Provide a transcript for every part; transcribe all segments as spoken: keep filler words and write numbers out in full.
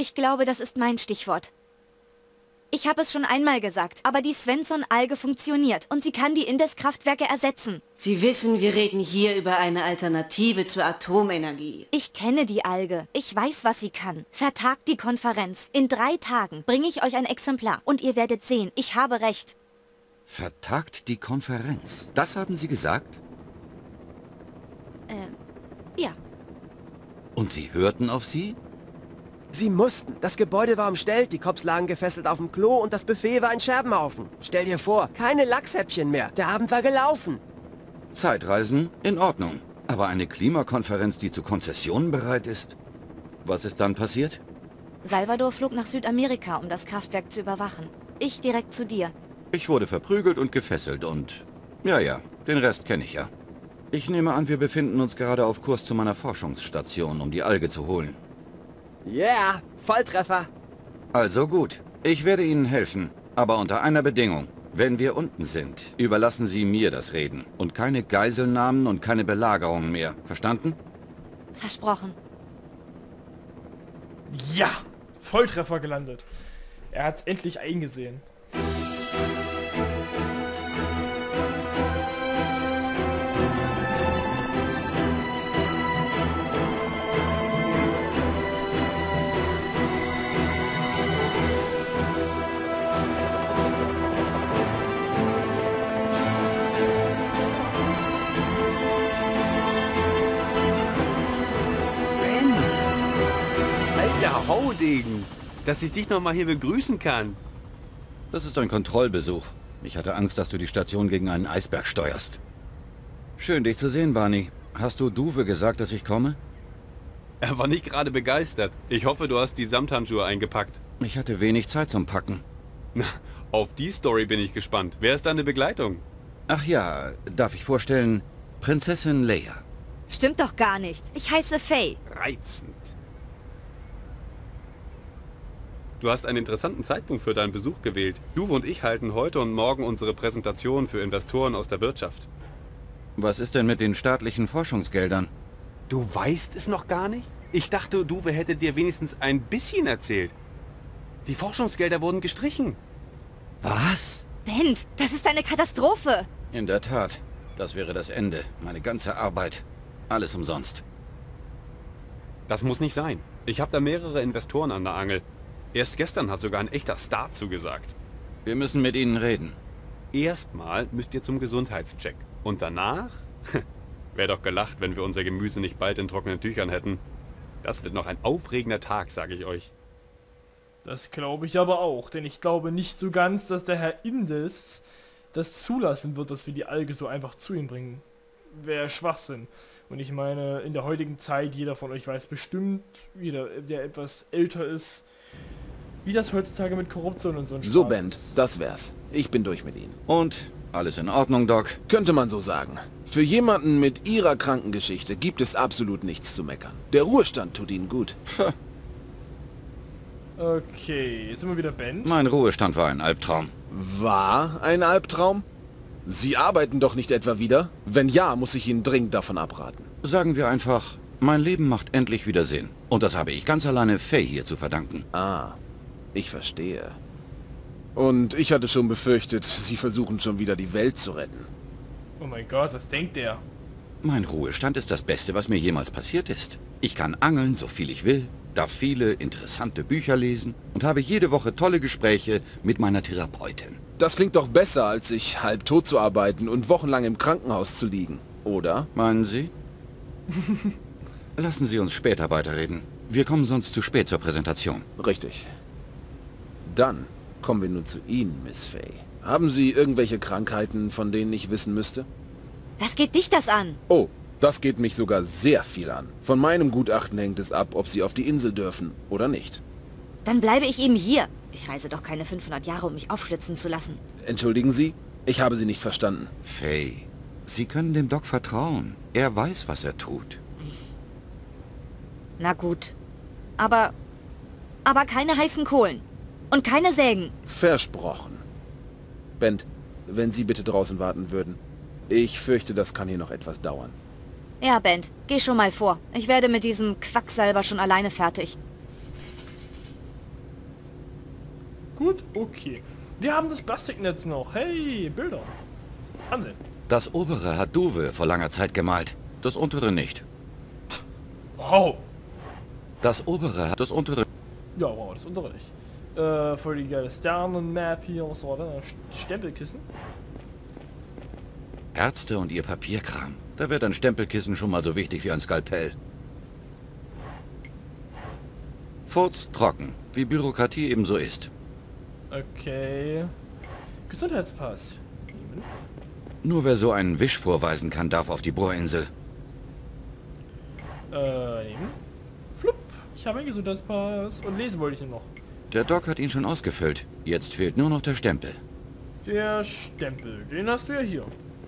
Ich glaube, das ist mein Stichwort. Ich habe es schon einmal gesagt, aber die Svensson-Alge funktioniert und sie kann die Indes-Kraftwerke ersetzen. Sie wissen, wir reden hier über eine Alternative zur Atomenergie. Ich kenne die Alge. Ich weiß, was sie kann. Vertagt die Konferenz. In drei Tagen bringe ich euch ein Exemplar und ihr werdet sehen, ich habe recht. Vertagt die Konferenz? Das haben Sie gesagt? Äh, ja. Und Sie hörten auf sie? Sie mussten. Das Gebäude war umstellt, die Cops lagen gefesselt auf dem Klo und das Buffet war ein Scherbenhaufen. Stell dir vor, keine Lachshäppchen mehr. Der Abend war gelaufen. Zeitreisen? In Ordnung. Aber eine Klimakonferenz, die zu Konzessionen bereit ist? Was ist dann passiert? Salvador flog nach Südamerika, um das Kraftwerk zu überwachen. Ich direkt zu dir. Ich wurde verprügelt und gefesselt und... Ja, ja, den Rest kenne ich ja. Ich nehme an, wir befinden uns gerade auf Kurs zu meiner Forschungsstation, um die Alge zu holen. Yeah, Volltreffer. Also gut, ich werde Ihnen helfen, aber unter einer Bedingung. Wenn wir unten sind, überlassen Sie mir das Reden. Und keine Geiselnahmen und keine Belagerungen mehr. Verstanden? Versprochen. Ja, Volltreffer gelandet. Er hat's endlich eingesehen. Alter Haudegen, dass ich dich noch mal hier begrüßen kann. Das ist ein Kontrollbesuch. Ich hatte Angst, dass du die Station gegen einen Eisberg steuerst. Schön, dich zu sehen, Barney. Hast du Duwe gesagt, dass ich komme? Er war nicht gerade begeistert. Ich hoffe, du hast die Samthandschuhe eingepackt. Ich hatte wenig Zeit zum Packen. Na, auf die Story bin ich gespannt. Wer ist deine Begleitung? Ach ja, darf ich vorstellen, Prinzessin Leia. Stimmt doch gar nicht. Ich heiße Faye. Reizend. Du hast einen interessanten Zeitpunkt für deinen Besuch gewählt. Du und ich halten heute und morgen unsere Präsentation für Investoren aus der Wirtschaft. Was ist denn mit den staatlichen Forschungsgeldern? Du weißt es noch gar nicht? Ich dachte, Duwe hätte dir wenigstens ein bisschen erzählt. Die Forschungsgelder wurden gestrichen. Was? Bent, das ist eine Katastrophe. In der Tat. Das wäre das Ende. Meine ganze Arbeit. Alles umsonst. Das muss nicht sein. Ich habe da mehrere Investoren an der Angel. Erst gestern hat sogar ein echter Star zugesagt. Wir müssen mit ihnen reden. Erstmal müsst ihr zum Gesundheitscheck. Und danach? Wäre doch gelacht, wenn wir unser Gemüse nicht bald in trockenen Tüchern hätten. Das wird noch ein aufregender Tag, sage ich euch. Das glaube ich aber auch, denn ich glaube nicht so ganz, dass der Herr Indes das zulassen wird, dass wir die Alge so einfach zu ihm bringen. Wäre Schwachsinn. Und ich meine, in der heutigen Zeit, jeder von euch weiß bestimmt, jeder, der etwas älter ist, wie das heutzutage mit Korruption und so ein Spaß So, Bent, ist. das wär's. Ich bin durch mit Ihnen. Und? Alles in Ordnung, Doc? Könnte man so sagen. Für jemanden mit Ihrer Krankengeschichte gibt es absolut nichts zu meckern. Der Ruhestand tut Ihnen gut. Okay, jetzt sind wir wieder Bent. Mein Ruhestand war ein Albtraum. War ein Albtraum? Sie arbeiten doch nicht etwa wieder? Wenn ja, muss ich Ihnen dringend davon abraten. Sagen wir einfach, mein Leben macht endlich wieder Sinn. Und das habe ich ganz alleine Faye hier zu verdanken. Ah, ich verstehe. Und ich hatte schon befürchtet, Sie versuchen schon wieder die Welt zu retten. Oh mein Gott, was denkt der? Mein Ruhestand ist das Beste, was mir jemals passiert ist. Ich kann angeln, so viel ich will, darf viele interessante Bücher lesen und habe jede Woche tolle Gespräche mit meiner Therapeutin. Das klingt doch besser, als sich halb tot zu arbeiten und wochenlang im Krankenhaus zu liegen, oder? Meinen Sie? Lassen Sie uns später weiterreden. Wir kommen sonst zu spät zur Präsentation. Richtig. Dann kommen wir nun zu Ihnen, Miss Faye. Haben Sie irgendwelche Krankheiten, von denen ich wissen müsste? Was geht dich das an? Oh, das geht mich sogar sehr viel an. Von meinem Gutachten hängt es ab, ob Sie auf die Insel dürfen oder nicht. Dann bleibe ich eben hier. Ich reise doch keine fünfhundert Jahre, um mich aufschlitzen zu lassen. Entschuldigen Sie, ich habe Sie nicht verstanden. Faye, Sie können dem Doc vertrauen. Er weiß, was er tut. Na gut. Aber... Aber keine heißen Kohlen. Und keine Sägen. Versprochen. Bent, wenn Sie bitte draußen warten würden. Ich fürchte, das kann hier noch etwas dauern. Ja, Bent, geh schon mal vor. Ich werde mit diesem Quacksalber schon alleine fertig. Gut, okay. Wir haben das Plastiknetz noch. Hey, Bilder. Ansehen. Das obere hat Duwe vor langer Zeit gemalt, das untere nicht. Wow. Das obere hat das untere... Ja, wow, das untere nicht. Äh, voll die geile Sternen-Map hier. Was war da? Stempelkissen. Ärzte und ihr Papierkram. Da wird ein Stempelkissen schon mal so wichtig wie ein Skalpell. Furz trocken, wie Bürokratie ebenso ist. Okay. Gesundheitspass. Nehmen. Nur wer so einen Wisch vorweisen kann, darf auf die Bohrinsel. Äh, nehmen. Flupp. Ich habe einen Gesundheitspass. Und lesen wollte ich ihn noch. Der Doc hat ihn schon ausgefüllt. Jetzt fehlt nur noch der Stempel. Der Stempel. Den hast du ja hier.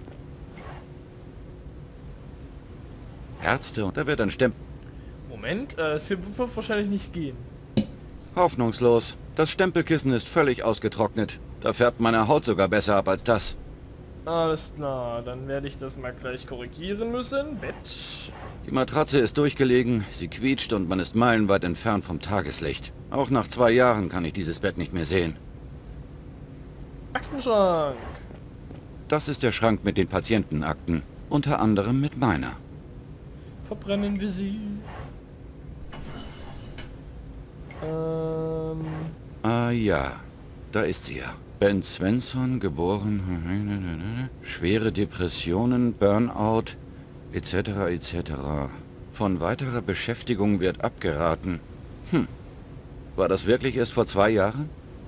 Ärzte und da wird ein Stempel... Moment, äh, es wird wahrscheinlich nicht gehen. Hoffnungslos. Das Stempelkissen ist völlig ausgetrocknet. Da färbt meine Haut sogar besser ab als das. Alles klar, dann werde ich das mal gleich korrigieren müssen. Bett. Die Matratze ist durchgelegen, sie quietscht und man ist meilenweit entfernt vom Tageslicht. Auch nach zwei Jahren kann ich dieses Bett nicht mehr sehen. Aktenschrank. Das ist der Schrank mit den Patientenakten. Unter anderem mit meiner. Verbrennen wir sie. Ähm... Ah ja, da ist sie ja. Ben Svensson, geboren... Schwere Depressionen, Burnout, et cetera et cetera. Von weiterer Beschäftigung wird abgeraten. Hm. War das wirklich erst vor zwei Jahren?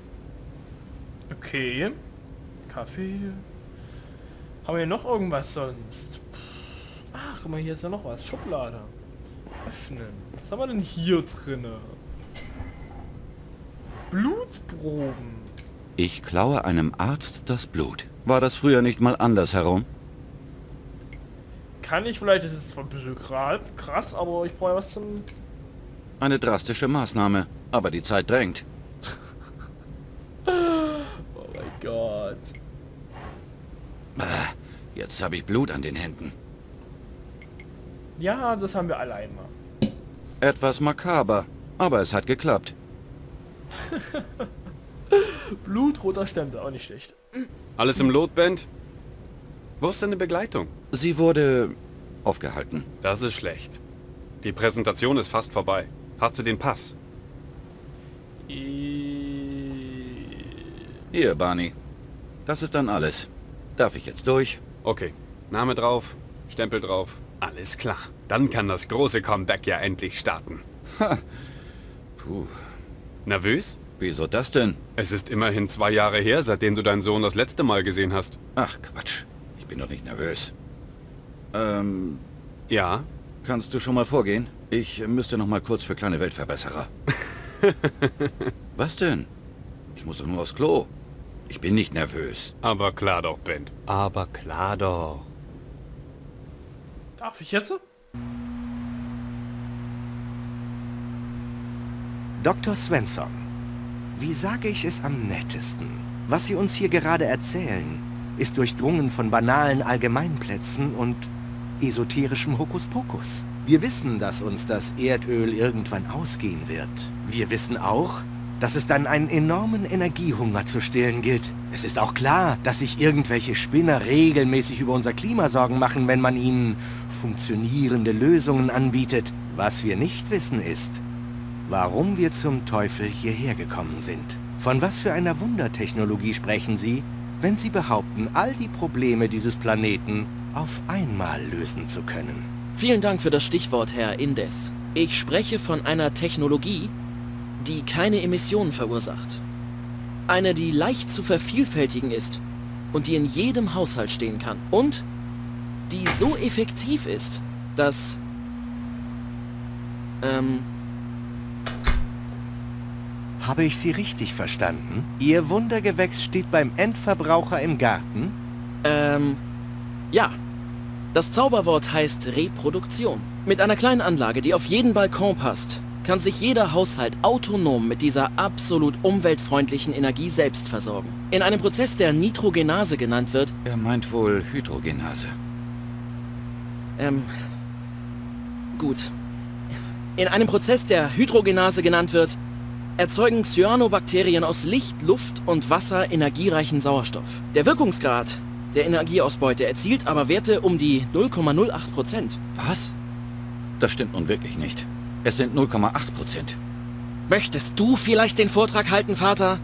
Okay. Kaffee. Haben wir hier noch irgendwas sonst? Ach, guck mal, hier ist ja noch was. Schublade. Öffnen. Was haben wir denn hier drinne? Blutproben. Ich klaue einem Arzt das Blut. War das früher nicht mal anders herum? Kann ich vielleicht, das ist zwar ein bisschen krass, aber ich brauche ja was zum... Eine drastische Maßnahme, aber die Zeit drängt. Oh mein Gott. Ah, jetzt habe ich Blut an den Händen. Ja, das haben wir alle einmal. Etwas makaber, aber es hat geklappt. Blutroter Stempel, auch nicht schlecht. Alles im Lot, Band? Wo ist deine Begleitung? Sie wurde aufgehalten. Das ist schlecht. Die Präsentation ist fast vorbei. Hast du den Pass? Hier, Barney. Das ist dann alles. Darf ich jetzt durch? Okay. Name drauf, Stempel drauf. Alles klar. Dann kann das große Comeback ja endlich starten. Ha. Puh. Nervös? Wieso das denn? Es ist immerhin zwei Jahre her, seitdem du deinen Sohn das letzte Mal gesehen hast. Ach, Quatsch. Ich bin doch nicht nervös. Ähm, Ja? kannst du schon mal vorgehen? Ich müsste noch mal kurz für kleine Weltverbesserer. Was denn? Ich muss doch nur aufs Klo. Ich bin nicht nervös. Aber klar doch, Band. Aber klar doch. Darf ich jetzt? Doktor Svensson, wie sage ich es am nettesten? Was Sie uns hier gerade erzählen, ist durchdrungen von banalen Allgemeinplätzen und esoterischem Hokuspokus. Wir wissen, dass uns das Erdöl irgendwann ausgehen wird. Wir wissen auch, dass es dann einen enormen Energiehunger zu stillen gilt. Es ist auch klar, dass sich irgendwelche Spinner regelmäßig über unser Klima Sorgen machen, wenn man ihnen funktionierende Lösungen anbietet. Was wir nicht wissen ist, warum wir zum Teufel hierher gekommen sind. Von was für einer Wundertechnologie sprechen Sie, wenn Sie behaupten, all die Probleme dieses Planeten auf einmal lösen zu können? Vielen Dank für das Stichwort, Herr Indes. Ich spreche von einer Technologie, die keine Emissionen verursacht. Eine, die leicht zu vervielfältigen ist und die in jedem Haushalt stehen kann. Und die so effektiv ist, dass... Ähm... Habe ich Sie richtig verstanden? Ihr Wundergewächs steht beim Endverbraucher im Garten? Ähm... Ja. Das Zauberwort heißt Reproduktion. Mit einer kleinen Anlage, die auf jeden Balkon passt, kann sich jeder Haushalt autonom mit dieser absolut umweltfreundlichen Energie selbst versorgen. In einem Prozess, der Nitrogenase genannt wird... Er meint wohl Hydrogenase. Ähm... Gut. In einem Prozess, der Hydrogenase genannt wird, erzeugen Cyanobakterien aus Licht, Luft und Wasser energiereichen Sauerstoff. Der Wirkungsgrad der Energieausbeute erzielt aber Werte um die null Komma null acht Prozent. Was? Das stimmt nun wirklich nicht. Es sind null Komma acht Prozent. Möchtest du vielleicht den Vortrag halten, Vater?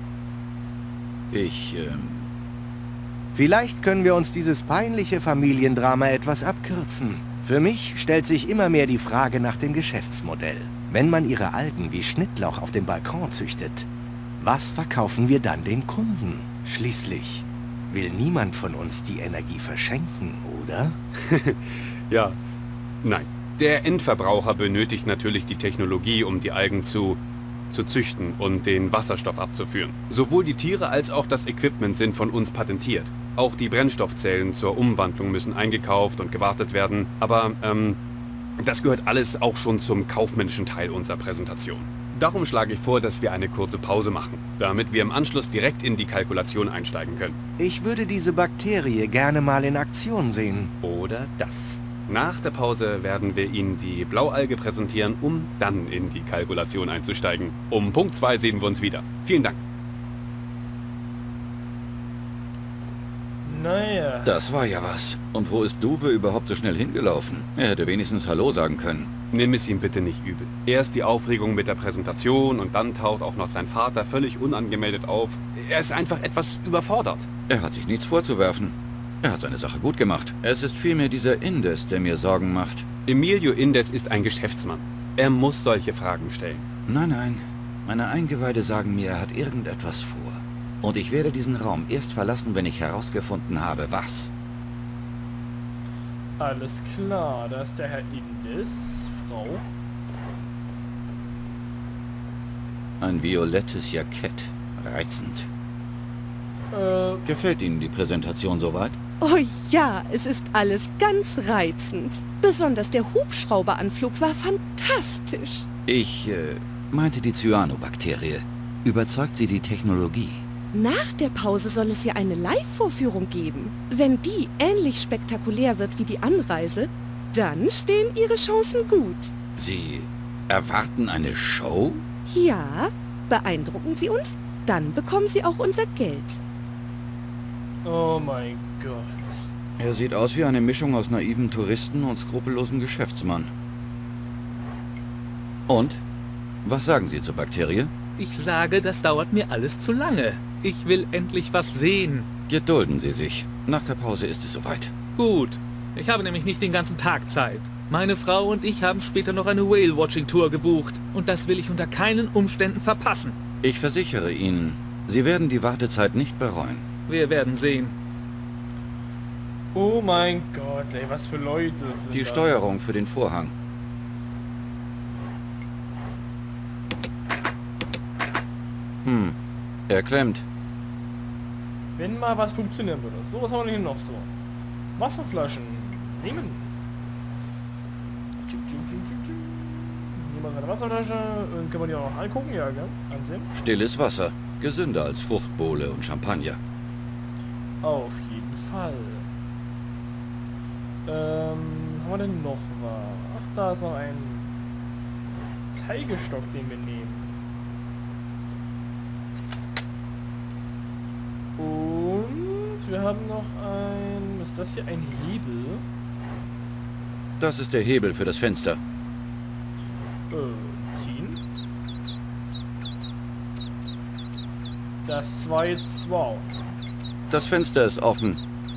Ich, ähm... Vielleicht können wir uns dieses peinliche Familiendrama etwas abkürzen. Für mich stellt sich immer mehr die Frage nach dem Geschäftsmodell. Wenn man ihre Algen wie Schnittlauch auf dem Balkon züchtet, was verkaufen wir dann den Kunden? Schließlich will niemand von uns die Energie verschenken, oder? Ja, nein. Der Endverbraucher benötigt natürlich die Technologie, um die Algen zu, zu züchten und den Wasserstoff abzuführen. Sowohl die Tiere als auch das Equipment sind von uns patentiert. Auch die Brennstoffzellen zur Umwandlung müssen eingekauft und gewartet werden. Aber ähm, das gehört alles auch schon zum kaufmännischen Teil unserer Präsentation. Darum schlage ich vor, dass wir eine kurze Pause machen, damit wir im Anschluss direkt in die Kalkulation einsteigen können. Ich würde diese Bakterie gerne mal in Aktion sehen. Oder das. Nach der Pause werden wir Ihnen die Blaualge präsentieren, um dann in die Kalkulation einzusteigen. Um Punkt zwei sehen wir uns wieder. Vielen Dank. Naja. Das war ja was. Und wo ist Duwe überhaupt so schnell hingelaufen? Er hätte wenigstens Hallo sagen können. Nimm es ihm bitte nicht übel. Erst die Aufregung mit der Präsentation und dann taucht auch noch sein Vater völlig unangemeldet auf. Er ist einfach etwas überfordert. Er hat sich nichts vorzuwerfen. Er hat seine Sache gut gemacht. Es ist vielmehr dieser Indes, der mir Sorgen macht. Emilio Indes ist ein Geschäftsmann. Er muss solche Fragen stellen. Nein, nein. Meine Eingeweide sagen mir, er hat irgendetwas vor. Und ich werde diesen Raum erst verlassen, wenn ich herausgefunden habe, was. Alles klar, da ist der Herr Indes. Frau. Ein violettes Jackett. Reizend. Äh, Gefällt Ihnen die Präsentation soweit? Oh ja, es ist alles ganz reizend. Besonders der Hubschrauberanflug war fantastisch. Ich, äh, meinte die Cyanobakterie. Überzeugt Sie die Technologie? Nach der Pause soll es ja eine Live-Vorführung geben. Wenn die ähnlich spektakulär wird wie die Anreise, dann stehen Ihre Chancen gut. Sie erwarten eine Show? Ja, beeindrucken Sie uns, dann bekommen Sie auch unser Geld. oh mein Gott. Er sieht aus wie eine Mischung aus naiven Touristen und skrupellosen Geschäftsmann. Und? Was sagen Sie zur Bakterie? Ich sage, das dauert mir alles zu lange. Ich will endlich was sehen. Gedulden Sie sich. Nach der Pause ist es soweit. Gut. Ich habe nämlich nicht den ganzen Tag Zeit. Meine Frau und ich haben später noch eine Whale-Watching-Tour gebucht. Und das will ich unter keinen Umständen verpassen. Ich versichere Ihnen, Sie werden die Wartezeit nicht bereuen. Wir werden sehen. Oh mein Gott, ey, was für Leute sind Die das? Steuerung für den Vorhang. Hm, er klemmt. Wenn mal was funktionieren würde. So, was haben wir denn hier noch so? Wasserflaschen. Nehmen. Tschum, tschum, tschum, tschum, tschum. Nehmen wir eine Wasserflasche. Und können wir die auch noch angucken? Ja, gell? Ansehen. Stilles Wasser. Gesünder als Fruchtbowle und Champagner. Auf jeden Fall. Ähm, haben wir denn noch was? Ach, da ist noch ein Zeigestock, den wir nehmen. Und wir haben noch ein... Ist das hier ein Hebel? Das ist der Hebel für das Fenster. Äh, ziehen. Das war jetzt... Wow. Das Fenster ist offen.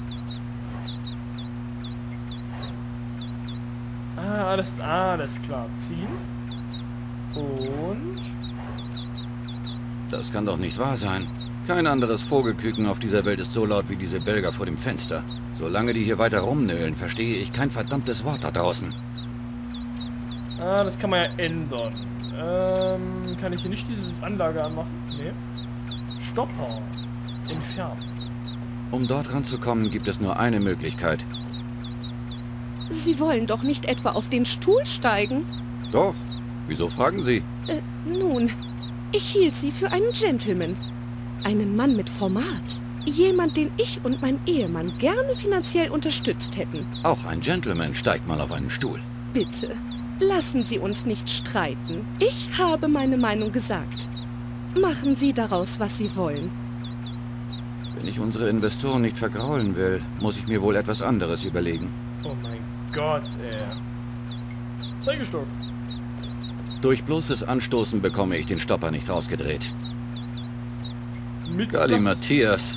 Ah, alles, ah, alles klar. Ziehen. Und... Das kann doch nicht wahr sein. Kein anderes Vogelküken auf dieser Welt ist so laut wie diese Belger vor dem Fenster. Solange die hier weiter rumnöhlen, verstehe ich kein verdammtes Wort da draußen. Ah, das kann man ja ändern. Ähm, kann ich hier nicht diese Anlage anmachen? Nee. Stopper. Entfernen. Um dort ranzukommen, gibt es nur eine Möglichkeit. Sie wollen doch nicht etwa auf den Stuhl steigen? Doch. Wieso fragen Sie? Äh, nun, ich hielt Sie für einen Gentleman. Einen Mann mit Format. Jemand, den ich und mein Ehemann gerne finanziell unterstützt hätten. Auch ein Gentleman steigt mal auf einen Stuhl. Bitte. Lassen Sie uns nicht streiten. Ich habe meine Meinung gesagt. Machen Sie daraus, was Sie wollen. Wenn ich unsere Investoren nicht vergraulen will, muss ich mir wohl etwas anderes überlegen. Oh mein Gott, ey. Zeigestock. Durch bloßes Anstoßen bekomme ich den Stopper nicht rausgedreht. Mit Galli Matthias.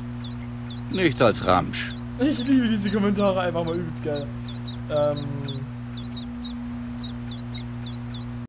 Nichts als Ramsch. Ich liebe diese Kommentare einfach mal übelst geil. Ähm...